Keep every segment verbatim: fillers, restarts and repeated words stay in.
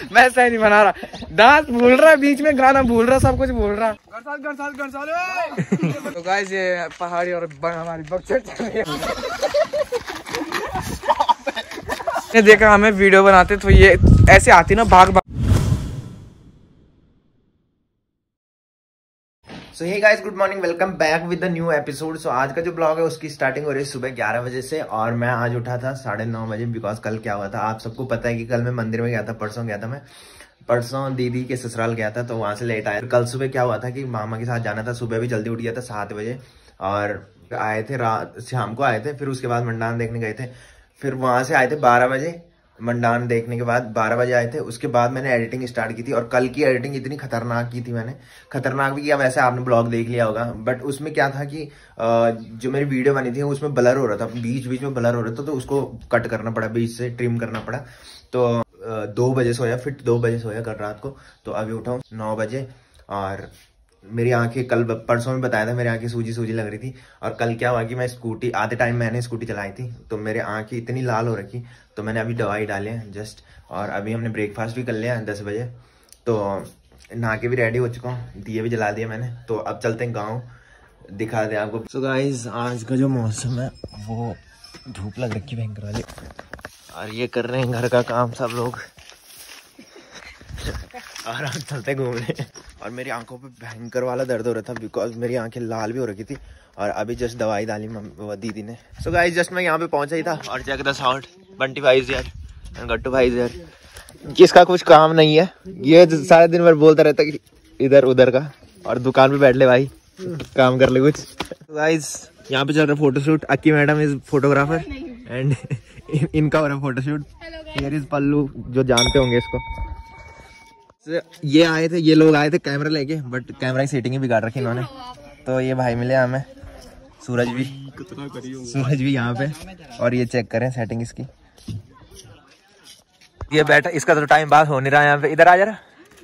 मैं सही नहीं बना रहा, डांस भूल रहा, बीच में गाना भूल रहा, सब कुछ भूल रहा। तो गाइस ये पहाड़ी और हमारी बकचोद चल रही है। देखा हमें वीडियो बनाते तो ये ऐसे आती ना भाग भाग। So hey guys, good morning, welcome back with the new episode. So आज का जो ब्लॉग है उसकी स्टार्टिंग हो रही है सुबह ग्यारह बजे से और मैं आज उठा था साढ़े नौ बजे। बिकॉज कल क्या हुआ था आप सबको पता है कि कल मैं मंदिर में गया था, परसों गया था मैं परसों दीदी के ससुराल गया था तो वहां से लेट आया। कल सुबह क्या हुआ था कि मामा के साथ जाना था, सुबह भी जल्दी उठ गया था सात बजे और आए थे रात शाम को आए थे। फिर उसके बाद मंडान देखने गए थे, फिर वहां से आए थे बारह बजे। मंडान देखने के बाद बारह बजे आए थे। उसके बाद मैंने एडिटिंग स्टार्ट की थी और कल की एडिटिंग इतनी खतरनाक की थी मैंने, खतरनाक भी किया। वैसे आपने ब्लॉग देख लिया होगा, बट उसमें क्या था कि जो मेरी वीडियो बनी थी उसमें ब्लर हो रहा था, बीच बीच में ब्लर हो रहा था, तो उसको कट करना पड़ा, बीच से ट्रिम करना पड़ा। तो दो बजे सोया, फिर दो बजे सोया कल रात को, तो अभी उठा हूँ नौ बजे। और मेरी आंखें कल परसों में बताया था मेरी आंखें सूजी सूजी लग रही थी। और कल क्या हुआ कि मैं स्कूटी आधे टाइम मैंने स्कूटी चलाई थी तो मेरे आंखें इतनी लाल हो रखी, तो मैंने अभी दवाई डाली है जस्ट। और अभी हमने ब्रेकफास्ट भी कर लिया है दस बजे, तो नहा के भी रेडी हो चुका हूँ, दिए भी जला दिए मैंने। तो अब चलते हैं गाँव, दिखा दे आपको। सो गाइस आज का जो मौसम है वो धूप लग रखी भयंकर वाली, और ये कर रहे हैं घर का काम सब लोग और हम चलते घूमने। और मेरी आंखों पे भयंकर वाला दर्द हो रहा था बिकॉज मेरी आंखें लाल भी हो रखी थी और अभी जस्ट दवाई डाली दीदी ने। सो गाइस जस्ट मैं यहाँ पे पहुंचा ही था और चेक द साउंड, बंटी भाई इज हियर, गट्टू भाई इज हियर। किसका कुछ काम नहीं है, ये सारे दिन भर बोलता रहता कि इधर उधर का, और दुकान पे बैठ ले भाई काम कर ले कुछ। तो गाइस यहाँ पे चल रहा है photoshoot. Akki madam is photographer and इनका हो रहा है फोटोशूट। हियर इज पल्लू, जो जानते होंगे इसको। So, ये आए थे, ये लोग आए थे कैमरा लेके, बट कैमरा की सेटिंग ही बिगाड़ रखी इन्होंने। तो ये भाई मिले हमें, सूरज भी सूरज भी यहाँ पे। और ये चेक करें सेटिंग इसकी, ये बैठा, इसका तो टाइम पास हो नहीं रहा यहाँ पे, इधर आ जा रहा।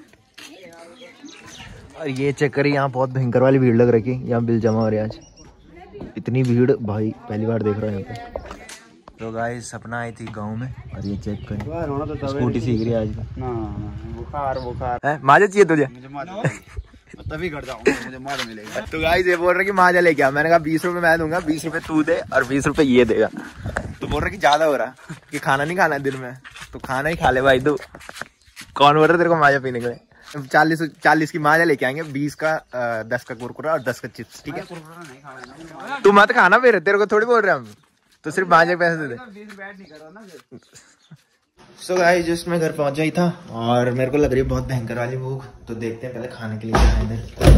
और ये चेक करें, यहाँ बहुत भयंकर वाली भीड़ लग रखी, यहाँ बिल जमा हो रही है आज। इतनी भीड़ भाई पहली बार देख रहा हूँ यहाँ पे। तो गाइस सपना आई थी गांव में, और ये चेक करें स्कूटी सीख रही है आज। बुखार बुखार है, माजा चाहिए तुझे? तभी कर जाऊंगा, मुझे माजा मिलेगा। तो गाइस ये बोल रहा कि माजा लेके आ। मैंने कहा बीस रुपए मैं दूंगा, बीस रुपए तू दे और बीस रुपए ये देगा। तो बोल रहा कि ज्यादा हो रहा कि खाना नहीं खाना दिन में, तो खाना ही खा ले भाई। तू कौन बोल रहा तेरे को माजा पीने के लिए? चालीस चालीस की माजा लेके आएंगे, बीस का आ, दस का कुरकुरा और दस का चिप्स, ठीक है? तू मत खाना फिर, तेरे को थोड़ी बोल रहे हम, तो सिर्फ माजे पैसे दे दे। सो गाइस जस्ट मैं घर पहुंचा ही था और मेरे को लग रही है बहुत भयंकर वाली भूख, तो देखते हैं पहले खाने के लिए क्या है इधर।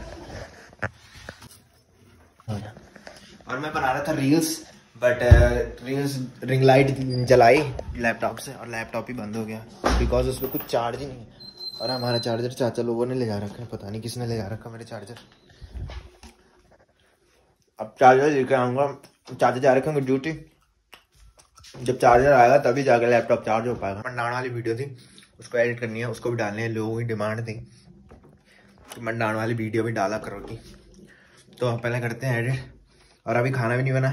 और मैं बना रहा था reels, but reels ring light जलाई लैपटॉप से और लैपटॉप ही बंद हो गया बिकॉज उस पर कुछ चार्ज ही नहीं है। और हमारा चार्जर चाचा लोगों ने ले जा रखा है, पता नहीं किसने ले जा रखा मेरे चार्जर। अब चार्जर लेके आऊंगा, चार्जर जा रखे होंगे ड्यूटी, जब चार्जर आएगा तभी जाकर लैपटॉप चार्ज हो पाएगा। मंडान वाली वीडियो थी, उसको एडिट करनी है, उसको भी डालनी है, लोगों की डिमांड थी कि मंडान वाली वीडियो भी डाला करोगी। तो पहले करते हैं एडिट। और अभी खाना भी नहीं बना,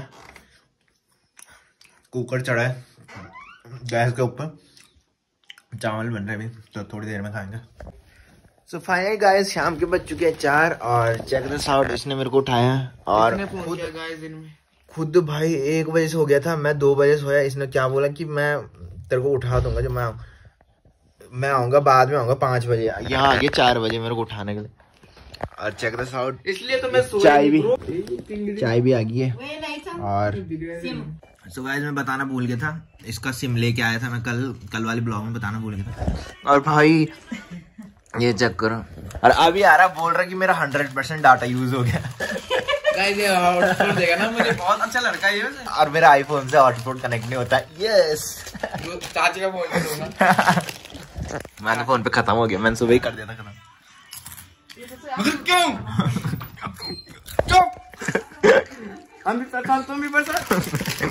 कुकर चढ़ा है गैस के ऊपर, चावल बन रहे अभी, तो थोड़ी देर में खाएंगे। सो फाइनली गाइस शाम के बज चुके हैं चार और चेक दिस आउट, इसने मेरे को उठाया और खुद खुद भाई एक बजे से हो गया था, मैं दो बजे सोया। इसने क्या बोला कि मैं तेरे को उठा दूंगा जब मैं मैं आऊंगा, बाद में आऊंगा पाँच बजे। यहाँ आ गया चार बजे मेरे को उठाने के लिए। और चेक दिस आउट, इसलिए तो मैं चाय भी चाय भी आ गई है। और सो गाइस मैं बताना भूल गया था, इसका सिम लेके आया था मैं कल कल वाली ब्लॉग में बताना भूल गया था। और भाई ये चेक करो, और अभी आ रहा बोल रहा कि मेरा हंड्रेड परसेंट डाटा यूज हो गया। हॉटस्पॉट देगा ना, मुझे बहुत अच्छा लड़का ये। और मेरा आईफोन से हॉटस्पॉट कनेक्ट नहीं होता। यस चाची का फोन दूंगा। मैंने फोन पे खत्म हो गया, मैंने सुबह ही कर दिया था खत्म। क्यों? हम भी परेशान, तुम भी परेशान।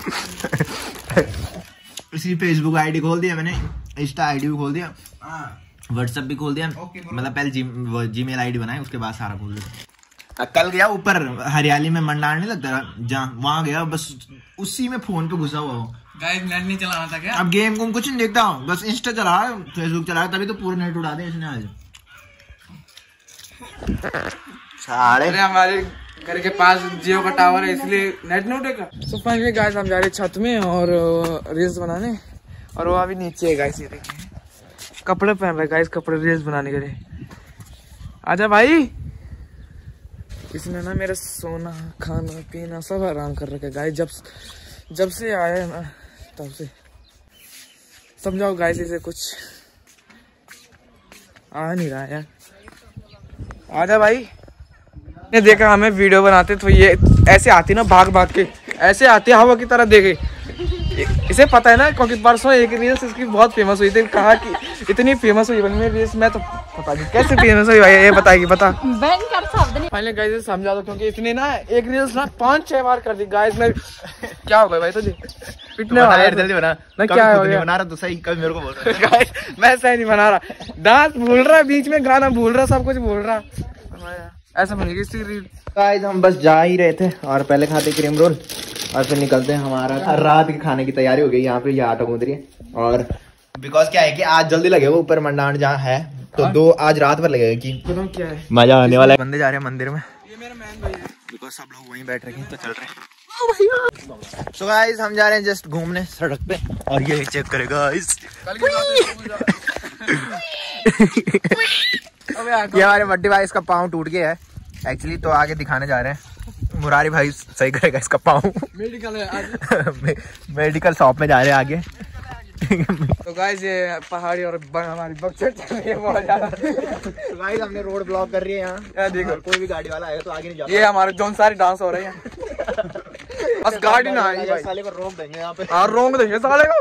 इसी फेसबुक आईडी खोल दिया मैंने, इंस्टा आईडी भी खोल दिया, व्हाट्सएप भी खोल दिया। मतलब पहले जी, जीमेल आईडी बनाई, उसके बाद सारा खोल दिया। कल गया ऊपर हरियाली में मंडार नहीं लगता जहाँ, वहां गया बस उसी में फोन पे घुसा हुआ हो। गाइस नेट नहीं चलाना था क्या? अब गेम गुम कुछ नहीं देखता हूँ, बस इंस्टा चला रहा है, फेसबुक चला रहा है, तभी तो पूरे नेट उड़ा दे इसने आज। सारे अरे हमारे घर के पास जियो का टावर है इसलिए नेट नहीं उठेगा। तो फाइनली गाइस हम जा रहे छत में और रील्स बनाने, और वो अभी नीचे है गाइस। ये देखिए कपड़े पहन रहे गाइस, कपड़े रील्स बनाने के लिए। आजा भाई। इसने ना मेरा सोना खाना पीना सब आराम कर रखा है गाइस, जब जब से आया है ना तब से। समझाओ गाइस इसे, कुछ आ नहीं रहा यार। आजा भाई। ने देखा हमें वीडियो बनाते तो ये ऐसे आती ना भाग भाग के, ऐसे आती हवा की तरह देखे। इसे पता है ना क्योंकि परसों एक रील्स इसकी बहुत फेमस हुई थी। कहा कि इतनी फेमस हुई बनी रील्स, मैं तो पता नहीं कैसे फेमस हुई भाई, ये बताएगी बता। फाइनली गाइस समझा दो, क्योंकि इसने ना एक रील्स ना पांच छह बार कर दी गाइस। मैं क्या हो गया भाई तुझे पिटने वाला है, जल्दी बना ना। क्या हो गया? बना रहा तो सही, कभी मेरे को बोल रहा है गाइस। मैं सही नहीं बना रहा, डांस भूल रहा, बीच में गाना भूल रहा, सब कुछ भूल रहा, ऐसा बनेगी इसकी रील। गाइस हम बस जा ही रहे थे और पहले खाते क्रीम रोल और फिर निकलते हैं। हमारा रात के खाने की तैयारी हो गई। यहाँ पे ये आटा गूंद रही है, और बिकॉज क्या है कि आज जल्दी लगेगा ऊपर मंडान जहाँ है, तो दो आज रात भर लगेगा कि क्या है मजा आने वाला है। बंदे जा रहे हैं मंदिर में, ये मेरा मैन भाई है, बिकॉज सब लोग वहीं बैठ रखे हैं तो चल रहे हैं। सो गाइस हम जा रहे हैं जस्ट घूमने सड़क पे, और ये चेक करेगा गाइस। ये हमारे मट्टी भाई, इसका पाँव टूट गया है एक्चुअली, तो आगे दिखाने जा रहे हैं। मुरारी भाई सही करेगा इसका पाँव। मेडिकल मेडिकल शॉप में जा रहे हैं आगे। तो गाइस ये पहाड़ी और हमारी बक्सर चल रही है बहुत ज्यादा। तो गाइस हमने रोड ब्लॉक कर रही है यहाँ, देखो कोई भी गाड़ी वाला आएगा तो आगे नहीं जाता। ये हमारे जोन सारे डांस हो रहे हैं बस गाड़ी ना आई भाई, साले को रोक देंगे यहाँ पे। हाँ रोक देंगे साले को।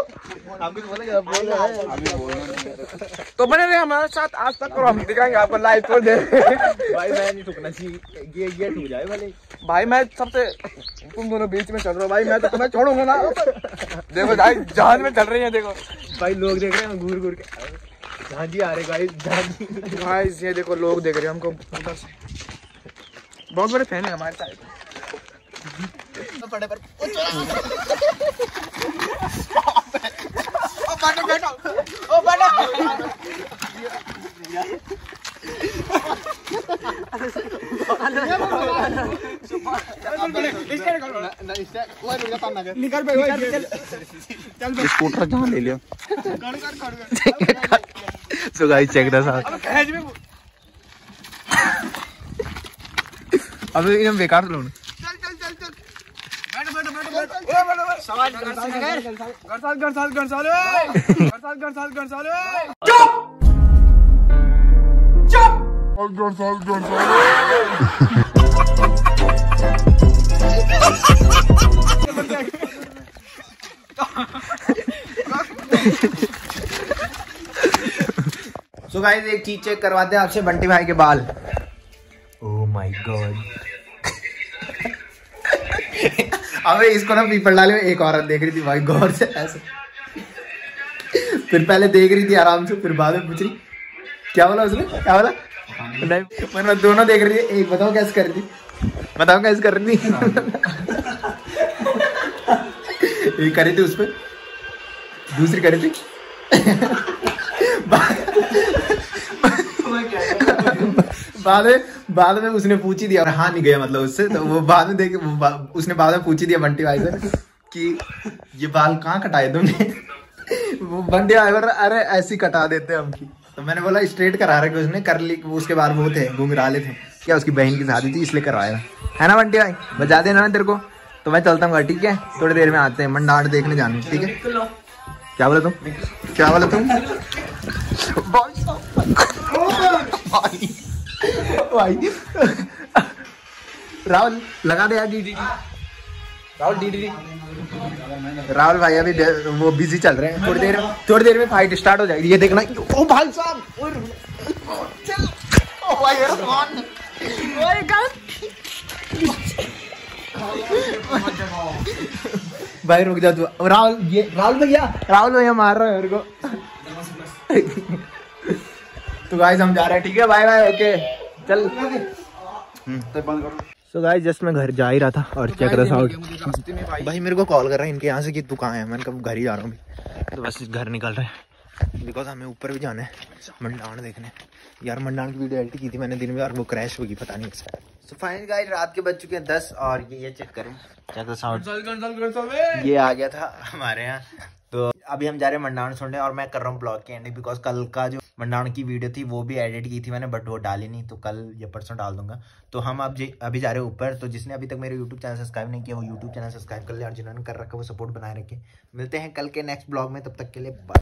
तो बने रहे हमारे साथ आज तक, और हम दिखाएंगे आपको लाइव पर दे। भाई मैं नहीं ठुकना चाहिए, ये ये ठुक जाए भले भाई। मैं सबसे तुम दोनों बीच में चल रहा हूँ भाई, मैं तो तुम्हें छोड़ूंगा ना। देखो भाई जहाज में चल रही है, देखो भाई लोग देख रहे हैं घूर घूर के। झांझी आ रहे गाइस, झांझी गाइस, ये देखो लोग देख रहे हैं हमको उधर से। बहुत बड़े फैन है हमारे साइड। पड़े पर ओ बैठो बैठो ओ बैठो। निकल स्कूटर जहाँ ले लिया। So guys check the sound. अब इन्हें बेकार लोन। चल चल चल चल बैठ बैठ बैठ बैठ ओ बैठ सवाल कर साल कर साल कर साल कर साल कर साल कर साल कर साल चुप चुप कर साल कर साल। सो गाइस एक चीज चेक करवाते हैं आपसे, बंटी भाई के बाल। Oh my god. अबे इसको ना पीपल डाले में एक औरत देख रही थी भाई गौर से ऐसे, फिर पहले देख रही थी आराम से, फिर बाद में पूछ रही क्या बोला उसने, क्या बोला मतलब दोनों देख रही थी। एक बताओ कैसे कर रही थी, बताओ कैसे कर रही थी। एक करी थी उस पर, दूसरी करी थी। बाद में बाद में उसने पूछ ही दिया, और हाँ नहीं गया मतलब उससे, तो वो बाद में देखे वो उसने बाद में पूछ ही दिया बंटी भाई से कि ये बाल कहाँ कटाए तुमने। वो बंटी भाई बोल रहा अरे ऐसी कटा देते हम की। तो मैंने बोला स्ट्रेट करा रखे उसने, कर ली उसके बाद वो थे घुंघराले थे क्या, उसकी बहन की शादी थी इसलिए करवाया है ना बंटी भाई, बजा देना ना तेरे को। तो मैं चलता हूँ ठीक है, थोड़ी देर में आते हैं मंडार देखने जाने, ठीक है। क्या बोला तुम, क्या बोला तुम भाई। राहुल लगा दे यार D D Rahul D D Rahul भाई अभी वो बिजी चल रहे हैं, थोड़ी देर थोड़ी देर में फाइट स्टार्ट हो जाएगी, ये देखना। ओ भाई साहब ओ भाई भाई रुक जा तू। राहुल ये राहुल भैया राहुल भैया मार रहा है मेरे को। तो गाइस हम जा रहे हैं ठीक है, बाय बाय ओके चल। सो गाइस जस्ट मैं घर जा ही रहा था और चेक रहा साउंड भाई मेरे को कॉल कर रहा है इनके यहाँ से कि तू कहाँ है। मैंने कहा घर ही जा रहा हूँ अभी। तो बस घर निकल रहे हैं बिकॉज हमें ऊपर भी जाना है मंडाण देखने। यार मंडाण की वीडियो एडिट की थी मैंने दिन में और वो क्रैश होगी पता नहीं। सो फाइनली गाइस रात के बज चुके हैं दस और ये ये चेक करें चेक साउंड ये आ गया था हमारे यहाँ। तो अभी हम जा रहे हैं मंडाण सुनने और मैं कर रहा हूँ ब्लॉग की एंडिंग बिकॉज कल का जो मंडाण की वीडियो थी वो भी एडिट की थी मैंने बट वो डाली नहीं तो कल या परसों डाल दूंगा। तो हम अब अभी जा रहे हैं ऊपर। तो जिसने अभी तक मेरे यूट्यूब चैनल सब्सक्राइब नहीं किया वो यूट्यूब चैनल सब्सक्राइब कर ले और जिन्होंने कर रखा वो सपोर्ट बनाए रखे। मिलते हैं कल के नेक्स्ट ब्लॉग में तब तक के लिए बाय।